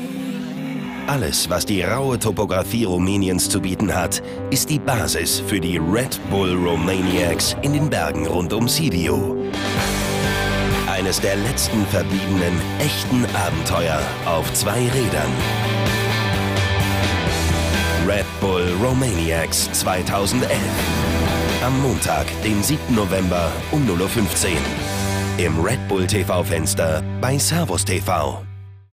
Alles, was die raue Topographie Rumäniens zu bieten hat, ist die Basis für die Red Bull Romaniacs in den Bergen rund um Sibiu. Eines der letzten verbliebenen echten Abenteuer auf 2 Rädern. Red Bull Romaniacs 2011. Am Montag, den 7. November um 0:15 Uhr. Im Red Bull TV-Fenster bei Servus TV.